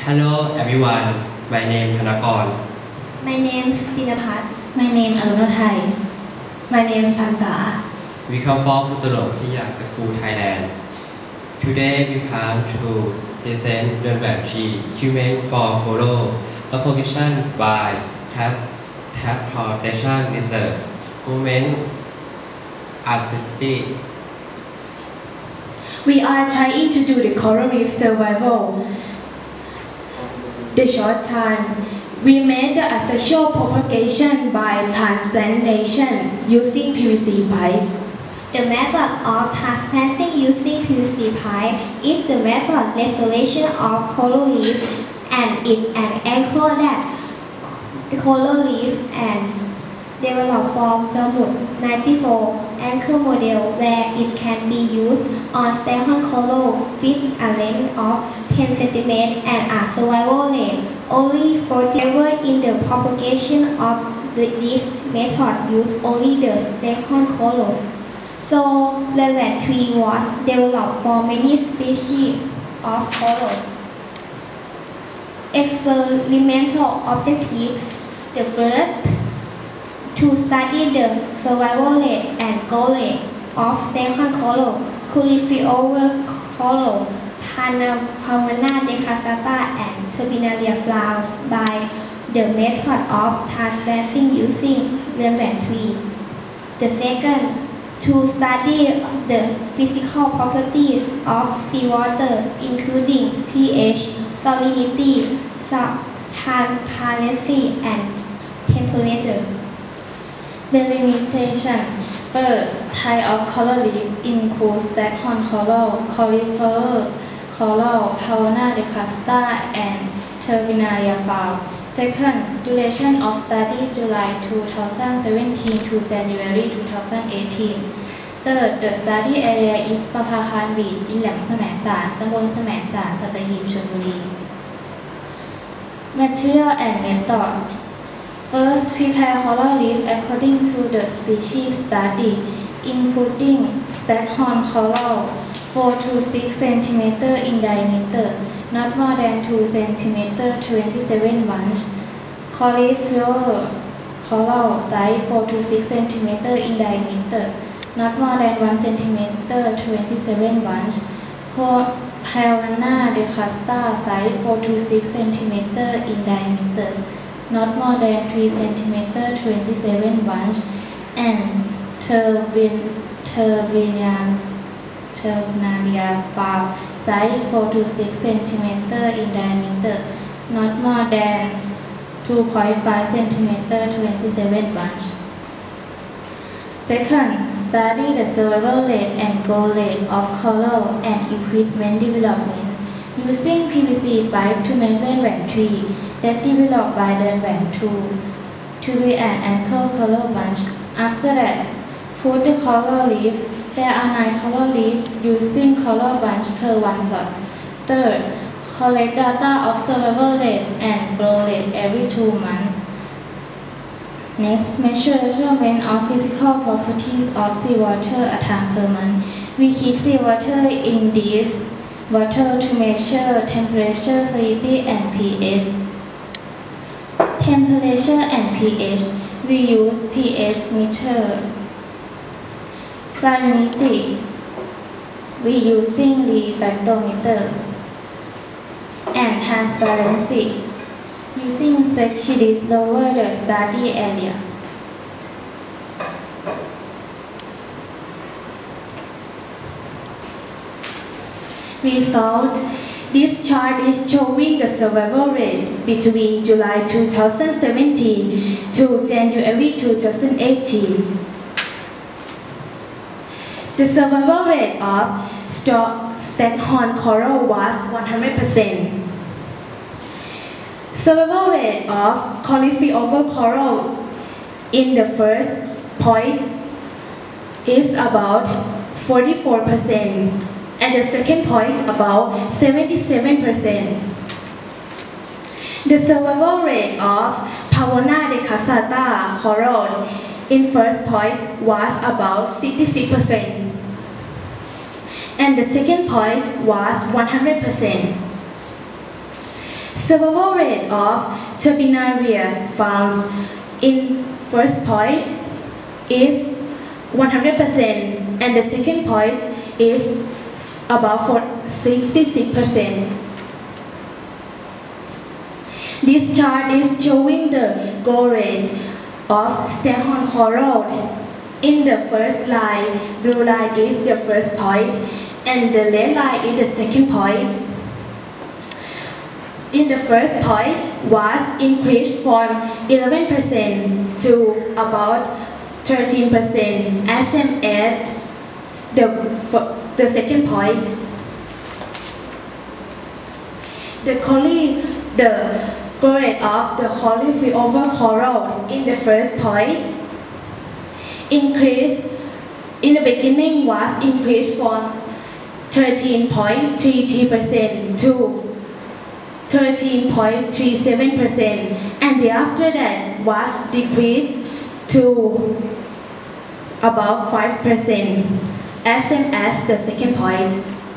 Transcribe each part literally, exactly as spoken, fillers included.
Hello everyone, my name is Thanakorn. My name is Jinnapat. My name is Arunothai. My name is Phansa. We come from Plutaluangwittaya School, Thailand. Today we plan to present the battery Human for Coral, Propagation by Transplantation Research, Movement Activity. We are trying to do the coral reef survival. The short time, we made the asexual propagation by transplantation using P V C pipe. The method of transplanting using P V C pipe is the method restoration of coral reefs, and it's an anchor that coral reefs and develop from Jinnapat ninety-four anchor model where it can be used on Stefan coral with a length of ten centimeters and a survival rate only forty. However, in the propagation of this method use only the Stefan coral. So, relevant tree was developed for many species of coral. Experimental objectives. The first, to study the survival rate and growth rate of Stefan coral, cauliflower coral, Phansa decasata, and terminalia flowers by the method of transplanting using relevant tree. The second, to study the physical properties of seawater, including pH, salinity, transparency, and temperature. The limitation. First, type of coral reef includes Thanakorn coral, cauliflower coral, Phansa decasata, and terminalia flower. Second, duration of study July two thousand seventeen to January two thousand eighteen. Third, the study area is Propagation in แหลมแสมสาร ตำบลแสมสาร สัตหีบ ชลบุรี Material and method. First, prepare coral reef according to the species study, including Thanakorn coral, four to six centimeters in diameter, not more than two centimeters, twenty-seven bunch. Cauliflower coral, size four to six centimeters in diameter, not more than one centimeter, twenty-seven bunch. Phansa decasata, size four to six centimeters in diameter, not more than three centimeters, twenty-seven bunch. And terminalia flower, size four to six centimeters in diameter, not more than two point five centimeters, twenty-seven bunch. Second, study the survival rate and growth rate of coral and equipment development using P V C pipe to make relevant tree that developed by relevant tool to be an anchor coral bunch. After that, put the coral reef. There are nine coral reefs using coral bunch per one plot. Third, collect data of survival rate and growth rate every two months. Next, measurement of physical properties of seawater a time per month. We keep seawater in this water to measure temperature, salinity, and pH. Temperature and pH. We use pH meter. Salinity. We using refractometer. And transparency. Using securities lower the study area. Result. This chart is showing the survival rate between July two thousand seventeen to January two thousand eighteen. The survival rate of Thanakorn coral was one hundred percent. Survival rate of cauliflower coral in the first point is about forty-four percent and the second point about seventy-seven percent. The survival rate of Phansa decasata coral in first point was about sixty-six percent. And the second point was one hundred percent. Survival rate of Turbinaria found in first point is one hundred percent and the second point is about sixty-six percent. This chart is showing the growth rate of Staghorn coral. In the first line, blue line is the first point and the red line is the second point. In the first point was increased from eleven percent to about thirteen percent as same as the, the second point. The, colli, the growth rate of the cauliflower coral in the first point increased in the beginning was increased from thirteen point three three percent to thirteen point three seven percent and thereafter that was decreased to about five percent as same as the second point.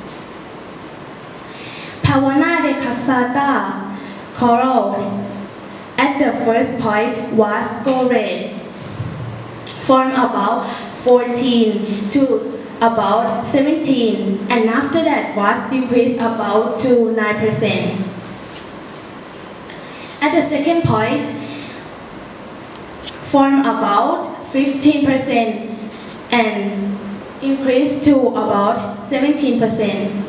Pawana de Casata coral at the first point was growth rate from about fourteen to about seventeen and after that was decreased about to nine percent. At the second point, from about fifteen percent and increased to about seventeen percent.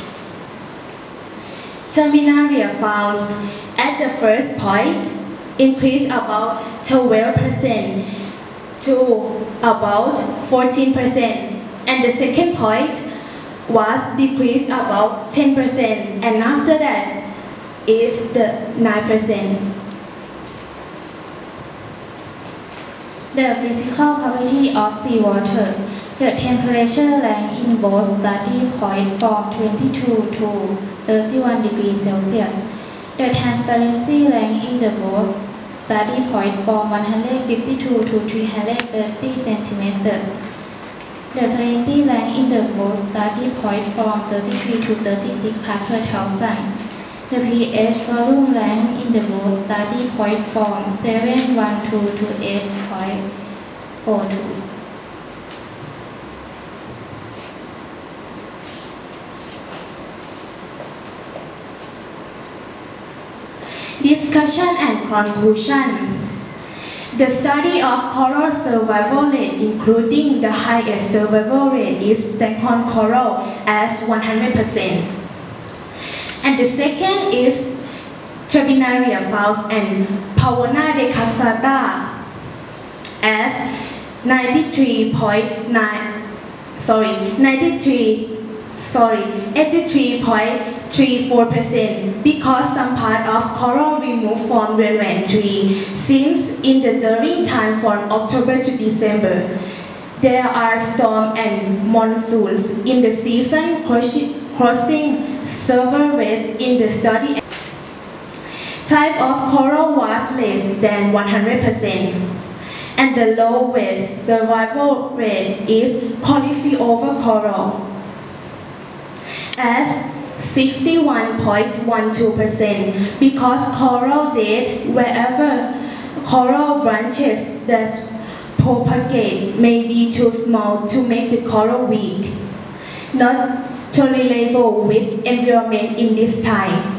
Terminaria found at the first point increased about twelve percent to about fourteen percent and the second point was decreased about ten percent and after that is the nine percent. The physical property of seawater. The temperature range in both study point from twenty-two to thirty-one degrees Celsius. The transparency range in the both study point from one hundred fifty-two to three hundred thirty centimeters. The salinity range in the both study point from thirty-three to thirty-six parts per thousand. The pH volume range in the both study point from seven point one two to eight point four two. Discussion and conclusion. The study of coral survival rate, including the highest survival rate, is Staghorn coral as one hundred percent. And the second is Turbinaria found and Pawana de Casata as ninety-three point nine, sorry, ninety-three, sorry, eighty-three point three four percent because some part of coral removed from Ruan tree since in the during time from October to December. There are storms and monsoons in the season crossing several rate in the study. Type of coral was less than one hundred percent and the lowest survival rate is cauliflower coral as sixty-one point one two percent because coral dead wherever coral branches that propagate may be too small to make the coral weak, not tolerable with environment in this time.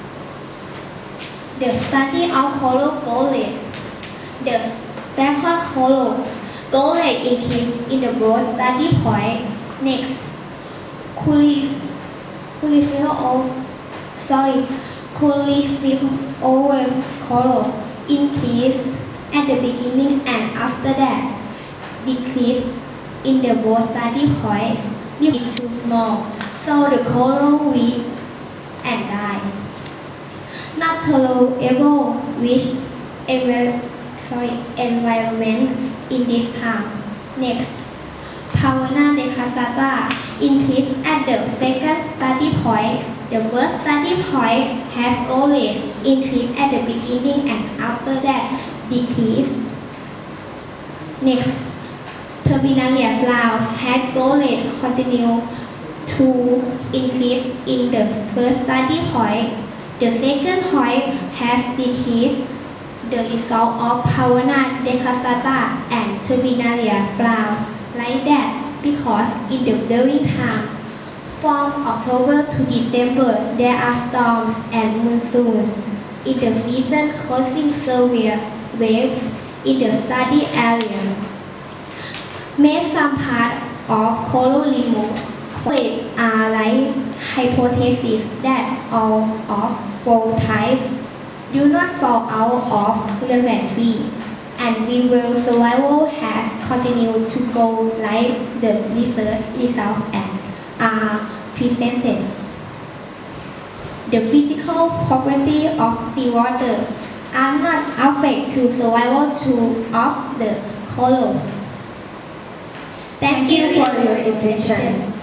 The study of coral growth rate. The Staghorn coral growth rate increased in the both study point. Next, cauliflower, sorry, cauliflower coral increased at the beginning and after that decreased in the both study points. It's too small, so the coral weak and die. Not tolerable with envir sorry, environment in this time. Next, Pawana de Casata increased at the second study point. The first study point has growth rate increased at the beginning and after that decreased. Next, Terminalia flowers had growth rate continue to increase in the first study point The second point has decreased the result of Pavana decusata and Terminalia flowers like that because in the very time from October to December there are storms and monsoons in the season causing severe waves in the study area. Made some part of coral removal are like hypothesis that all of four types do not fall out of relevant tree, and we will survival has continued to go like the research results and are presented. The physical property of seawater are not affected to survival to of the corals. Thank, Thank you for your attention.